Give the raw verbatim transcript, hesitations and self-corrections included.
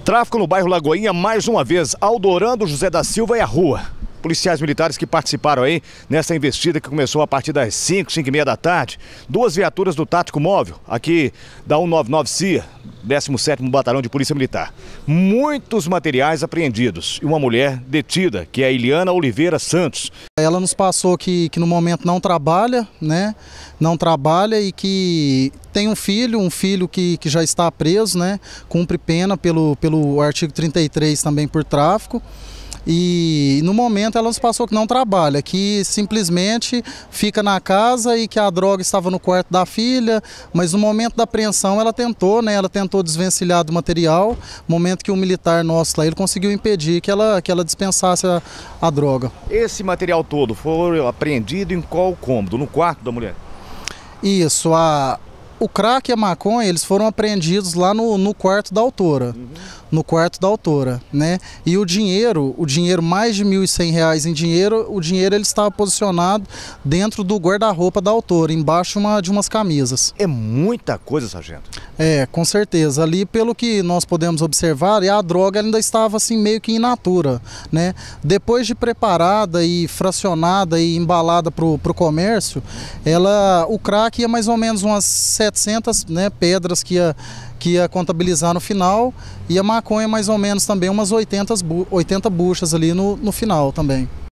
Tráfico no bairro Lagoinha, mais uma vez, Aldorando José da Silva e a rua. Policiais militares que participaram aí nessa investida que começou a partir das cinco, cinco e meia da tarde. Duas viaturas do Tático Móvel, aqui da cento e noventa e nove C I A, décimo sétimo Batalhão de Polícia Militar. Muitos materiais apreendidos e uma mulher detida, que é a Eliana Oliveira Santos. Ela nos passou que, que no momento não trabalha, né? Não trabalha e que tem um filho, um filho que, que já está preso, né? Cumpre pena pelo, pelo artigo trinta e três também por tráfico. E no momento ela nos passou que não trabalha, que simplesmente fica na casa e que a droga estava no quarto da filha, mas no momento da apreensão ela tentou, né, ela tentou desvencilhar do material, momento que o militar nosso lá, ele conseguiu impedir que ela, que ela dispensasse a, a droga. Esse material todo foi apreendido em qual cômodo? No quarto da mulher? Isso, a... O crack e a maconha, eles foram apreendidos lá no, no quarto da autora, uhum. no quarto da autora, né? E o dinheiro, o dinheiro, mais de mil e cem reais em dinheiro, o dinheiro ele estava posicionado dentro do guarda-roupa da autora, embaixo uma, de umas camisas. É muita coisa, sargento. É, com certeza. Ali, pelo que nós podemos observar, a droga ainda estava assim meio que in natura, né? Depois de preparada e fracionada e embalada para o comércio, ela, o crack ia mais ou menos umas setecentas, né, pedras que ia, que ia contabilizar no final, e a maconha mais ou menos também umas oitenta, oitenta buchas ali no, no final também.